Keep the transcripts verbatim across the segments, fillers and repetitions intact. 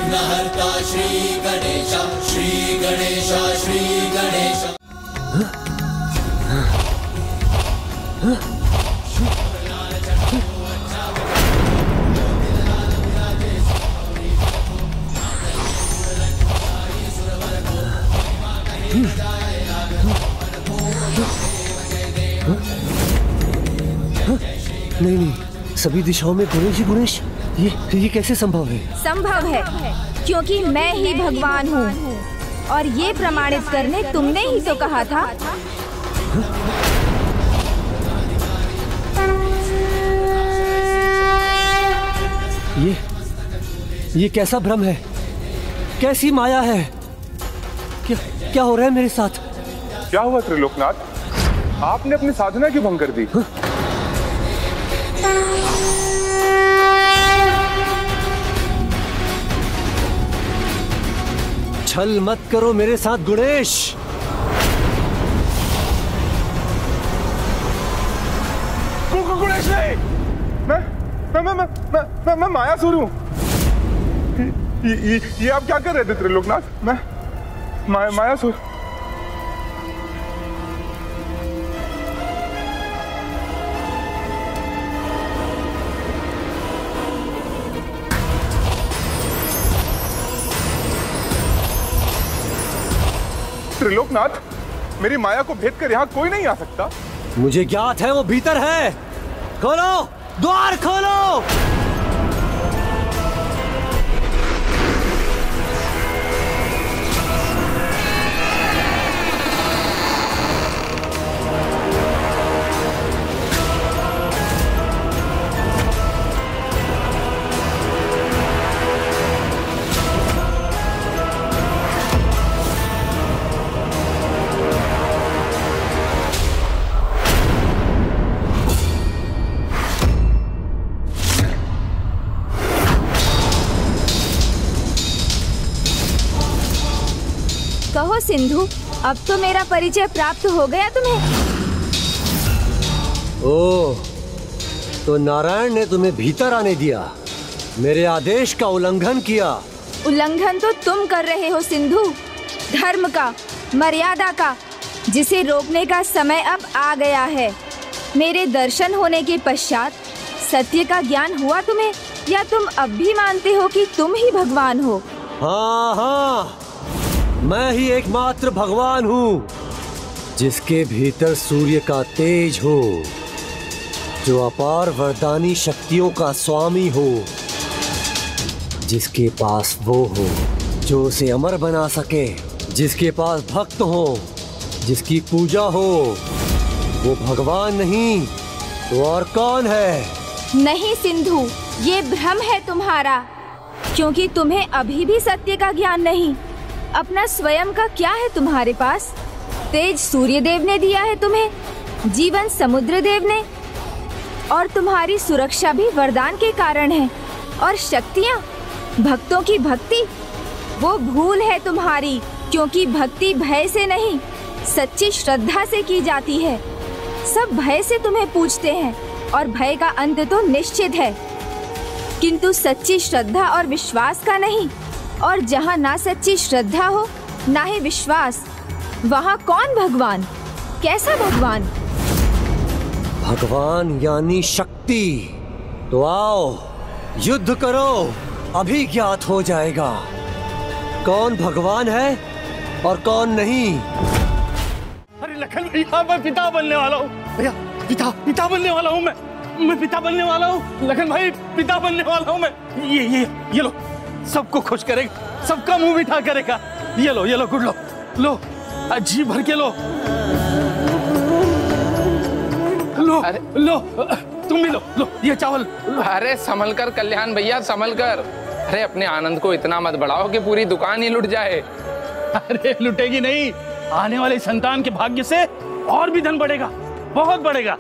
विघ्नहर्ता श्री गणेश श्री गणेश श्री गणेश। नहीं नहीं, सभी दिशाओं में गणेश ही गणेश, ये ये कैसे संभव है? संभव है क्योंकि मैं ही भगवान हूँ और ये प्रमाणित करने तुमने ही तो कहा था। ये ये कैसा भ्रम है? कैसी माया है? क्या क्या हो रहा है मेरे साथ? क्या हुआ त्रिलोकनाथ? आपने अपनी साधना क्यों भंग कर दी? हा? छल मत करो मेरे साथ गणेश। गणेश नहीं, मैं मैं मैं मैं मैं मैं, मैं मायासुर हूँ। ये, ये, ये आप क्या कर रहे थे त्रिलोकनाथ? मैं मा, मायासुर। त्रिलोकनाथ, मेरी माया को भेद कर यहाँ कोई नहीं आ सकता। मुझे ज्ञात है वो भीतर है। खोलो, द्वार खोलो। कहो सिंधु, अब तो मेरा परिचय प्राप्त हो गया तुम्हें। ओह, तो नारायण ने तुम्हें भीतर आने दिया, मेरे आदेश का उल्लंघन किया। उल्लंघन तो तुम कर रहे हो सिंधु, धर्म का, मर्यादा का, जिसे रोकने का समय अब आ गया है। मेरे दर्शन होने के पश्चात सत्य का ज्ञान हुआ तुम्हें, या तुम अब भी मानते हो कि तुम ही भगवान हो? हाँ हाँ, मैं ही एकमात्र भगवान हूँ, जिसके भीतर सूर्य का तेज हो, जो अपार वरदानी शक्तियों का स्वामी हो, जिसके पास वो हो जो उसे अमर बना सके, जिसके पास भक्त हो, जिसकी पूजा हो। वो भगवान नहीं तो और कौन है? नहीं सिंधु, ये भ्रम है तुम्हारा, क्योंकि तुम्हें अभी भी सत्य का ज्ञान नहीं। अपना स्वयं का क्या है तुम्हारे पास? तेज सूर्य देव ने दिया है तुम्हें, जीवन समुद्र देव ने, और तुम्हारी सुरक्षा भी वरदान के कारण है। और शक्तियाँ, भक्तों की भक्ति, वो भूल है तुम्हारी, क्योंकि भक्ति भय से नहीं, सच्ची श्रद्धा से की जाती है। सब भय से तुम्हें पूछते हैं और भय का अंत तो निश्चित है, किंतु सच्ची श्रद्धा और विश्वास का नहीं। और जहाँ ना सच्ची श्रद्धा हो ना ही विश्वास, वहाँ कौन भगवान? कैसा भगवान? भगवान यानी शक्ति। तो आओ युद्ध करो, अभी ज्ञात हो जाएगा कौन भगवान है और कौन नहीं। अरे लखन भैया, मैं पिता बनने वाला हूँ भैया, पिता पिता बनने वाला हूँ मैं मैं पिता बनने वाला हूँ लखन भाई, पिता बनने वाला हूँ मैं। ये ये ये लो, सबको खुश करेगा, सबका मुंह मीठा करेगा। ये लो ये लो, गुड लो लो, जी भर के लो लो। अरे लो, तुम भी लो लो ये चावल। अरे संभल कर कल्याण भैया, संभल कर। अरे अपने आनंद को इतना मत बढ़ाओ कि पूरी दुकान ही लुट जाए। अरे लुटेगी नहीं, आने वाले संतान के भाग्य से और भी धन बढ़ेगा, बहुत बढ़ेगा।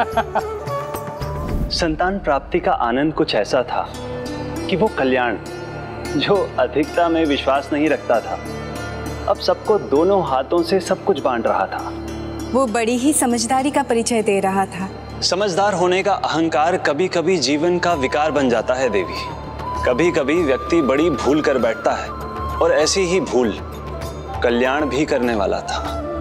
संतान प्राप्ति का आनंद कुछ ऐसा था कि वो कल्याण, जो अधिकता में विश्वास नहीं रखता था, अब सबको दोनों हाथों से सब कुछ बांट रहा था। वो बड़ी ही समझदारी का परिचय दे रहा था। समझदार होने का अहंकार कभी कभी जीवन का विकार बन जाता है देवी। कभी कभी व्यक्ति बड़ी भूल कर बैठता है और ऐसी ही भूल कल्याण भी करने वाला था।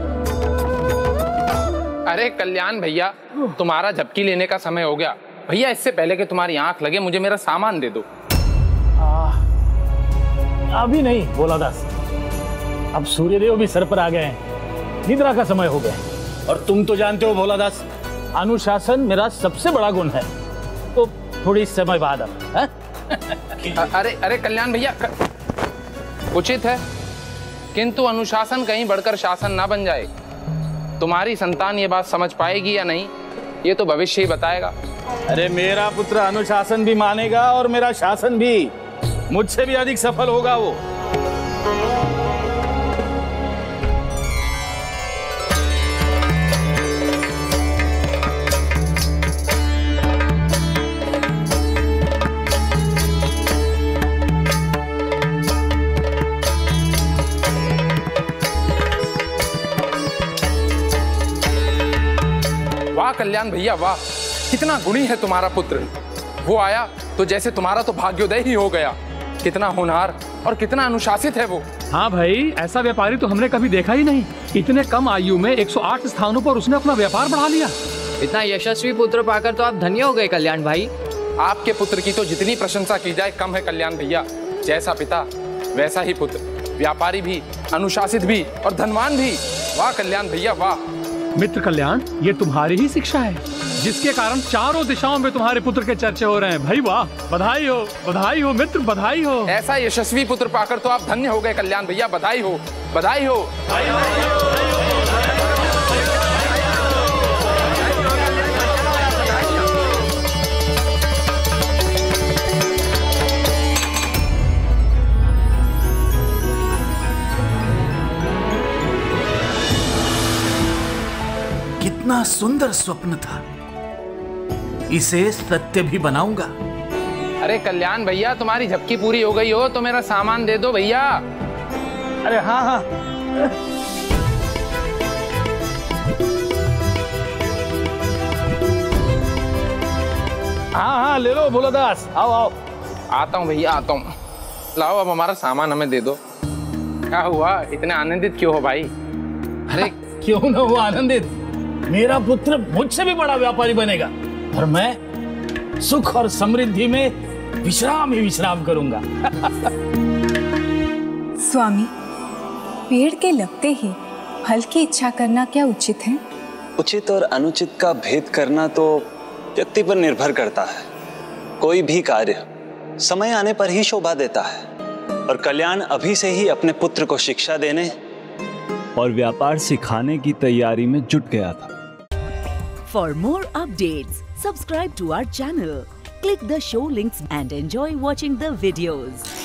अरे कल्याण भैया, तुम्हारा झपकी लेने का समय हो गया। भैया इससे पहले कि तुम्हारी आंख लगे मुझे मेरा सामान दे दो। आ, अभी नहीं भोला दास, अब सूर्यदेव भी सर पर आ गए हैं, निद्रा का समय हो गया। और तुम तो जानते हो भोला दास, अनुशासन मेरा सबसे बड़ा गुण है। तो थोड़ी समय बाद अब अरे अरे कल्याण भैया, उचित है, किंतु अनुशासन कहीं बढ़कर शासन ना बन जाए। तुम्हारी संतान ये बात समझ पाएगी या नहीं, ये तो भविष्य ही बताएगा। अरे मेरा पुत्र अनुशासन भी मानेगा और मेरा शासन भी, मुझसे भी अधिक सफल होगा वो। वाह कल्याण भैया वाह, कितना गुणी है तुम्हारा पुत्र। वो आया तो जैसे तुम्हारा तो भाग्योदय ही हो गया। कितना होनहार और कितना अनुशासित है वो। हाँ भाई, ऐसा व्यापारी तो हमने कभी देखा ही नहीं। इतने कम आयु में एक सौ आठ स्थानों पर उसने अपना व्यापार बढ़ा लिया। इतना यशस्वी पुत्र पाकर तो आप धन्य हो गए कल्याण भाई। आपके पुत्र की तो जितनी प्रशंसा की जाए कम है कल्याण भैया। जैसा पिता वैसा ही पुत्र, व्यापारी भी, अनुशासित भी और धनवान भी। वाह कल्याण भैया वाह। मित्र कल्याण, ये तुम्हारी ही शिक्षा है जिसके कारण चारों दिशाओं में तुम्हारे पुत्र के चर्चे हो रहे हैं। भाई वाह, बधाई हो, बधाई हो मित्र, बधाई हो। ऐसा यशस्वी पुत्र पाकर तो आप धन्य हो गए कल्याण भैया। बधाई हो, बधाई हो। कितना सुंदर स्वप्न था, इसे सत्य भी बनाऊंगा। अरे कल्याण भैया, तुम्हारी झपकी पूरी हो गई हो तो मेरा सामान दे दो भैया। अरे हाँ हाँ, हाँ हाँ ले लो भोला दास, आओ आओ। आता हूँ भैया, आता हूँ। लाओ अब हमारा सामान हमें दे दो। क्या हुआ, इतने आनंदित क्यों हो भाई? अरे क्यों ना हो आनंदित, मेरा पुत्र मुझसे भी बड़ा व्यापारी बनेगा और मैं सुख और समृद्धि में विश्राम ही विश्राम करूंगा। स्वामी, पेड़ के लगते ही फल की इच्छा करना क्या उचित है? उचित और अनुचित का भेद करना तो व्यक्ति पर निर्भर करता है। कोई भी कार्य समय आने पर ही शोभा देता है और कल्याण अभी से ही अपने पुत्र को शिक्षा देने और व्यापार सिखाने की तैयारी में जुट गया था। For more updates, subscribe to our channel, click the show links and enjoy watching the videos.